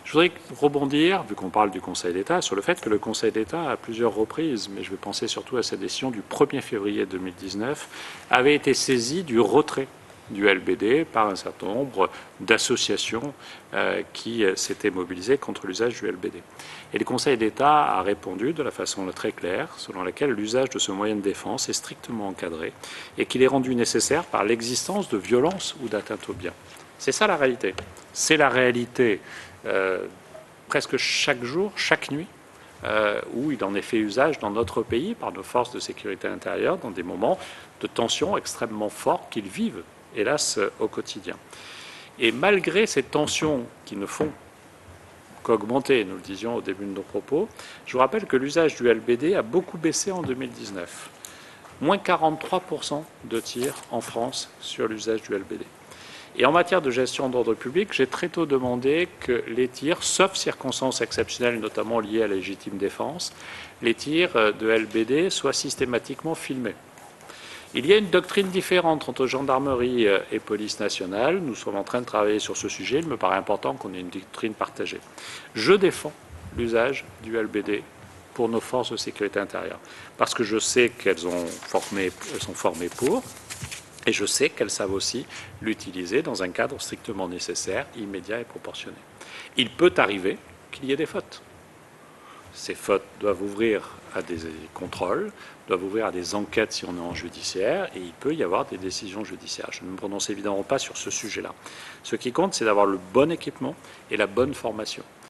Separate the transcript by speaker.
Speaker 1: Je voudrais rebondir, vu qu'on parle du Conseil d'État, sur le fait que le Conseil d'État, à plusieurs reprises, mais je vais penser surtout à sa décision du 1er février 2019, avait été saisi du retrait du LBD par un certain nombre d'associations qui s'étaient mobilisées contre l'usage du LBD. Et le Conseil d'État a répondu de la façon très claire, selon laquelle l'usage de ce moyen de défense est strictement encadré et qu'il est rendu nécessaire par l'existence de violences ou d'atteintes aux biens. C'est ça la réalité. C'est la réalité presque chaque jour, chaque nuit, où il en est fait usage dans notre pays par nos forces de sécurité intérieure dans des moments de tension extrêmement forts qu'ils vivent, hélas, au quotidien. Et malgré ces tensions qui ne font qu'augmenter, nous le disions au début de nos propos, je vous rappelle que l'usage du LBD a beaucoup baissé en 2019. Moins 43% de tirs en France sur l'usage du LBD. Et en matière de gestion d'ordre public, j'ai très tôt demandé que les tirs, sauf circonstances exceptionnelles, notamment liées à la légitime défense, les tirs de LBD soient systématiquement filmés. Il y a une doctrine différente entre gendarmerie et police nationale. Nous sommes en train de travailler sur ce sujet. Il me paraît important qu'on ait une doctrine partagée. Je défends l'usage du LBD pour nos forces de sécurité intérieure, parce que je sais qu'elles sont formées pour, et je sais qu'elles savent aussi l'utiliser dans un cadre strictement nécessaire, immédiat et proportionné. Il peut arriver qu'il y ait des fautes. Ces fautes doivent ouvrir à des contrôles, doivent ouvrir à des enquêtes si on est en judiciaire, et il peut y avoir des décisions judiciaires. Je ne me prononce évidemment pas sur ce sujet-là. Ce qui compte, c'est d'avoir le bon équipement et la bonne formation.